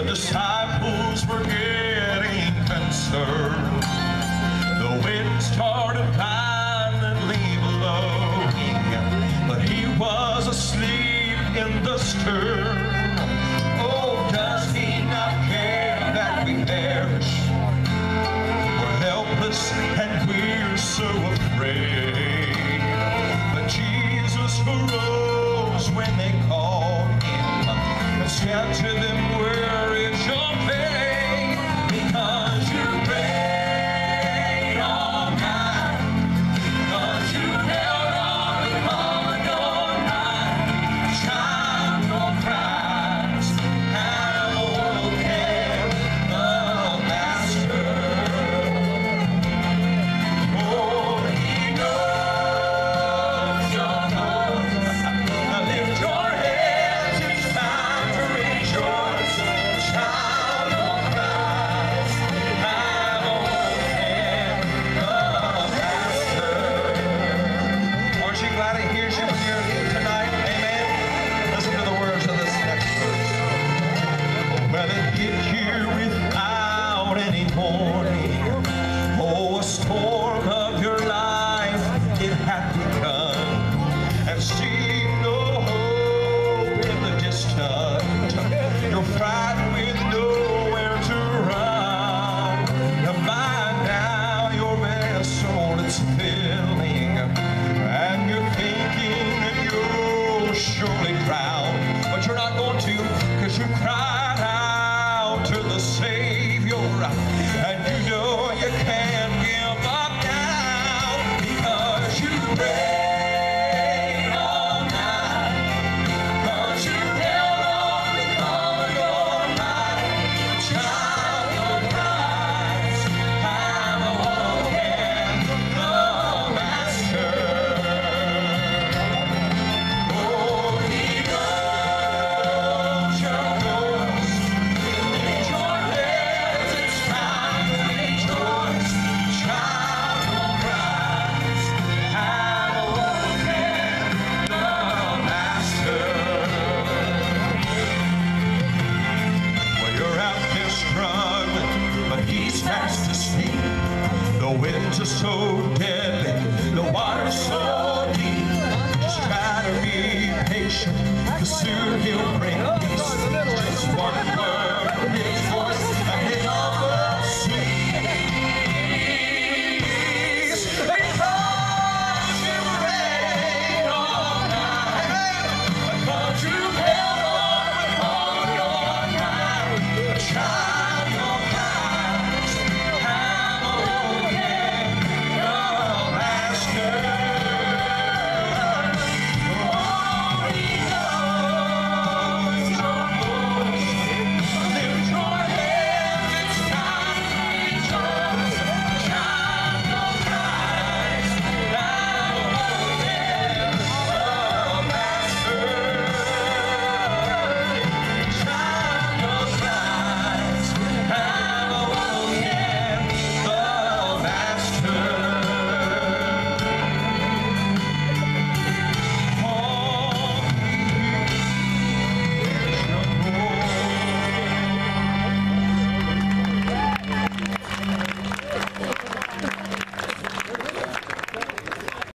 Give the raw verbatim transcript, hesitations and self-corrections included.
The disciples were getting concerned. The wind started violently blowing, but he was asleep in the stern. Oh, does he not care that we perish? We're helpless and we're so afraid. But Jesus arose when they called him and said to them, where is your faith? Because you prayed all night, because you held on to command all night. Child of Christ, have all care of Master. Oh, he knows your thoughts. Now lift your heads, it's time to rejoice. Child of Christ, have all care of Master. Aren't you glad he hears you here tonight? Amen. Listen to the words of this next verse. Well, it hit you without any warning. Oh, a storm of your life, it had begun, and seeing no hope in the distant. You're frightened with nowhere to run. And by now your vessel is filling, and you're thinking that you'll surely drown. But you're not going to, because you cried out to the Savior, and you know you can't give up now, because you prayed all night, because you held on to command all night. Child of Christ, have all care of Master. Oh, he knows your thoughts. Lift your heads, it's time to rejoice. Child of Christ, have all care of Master. Well, you're out there struggling, but he's fast asleep. The winds are so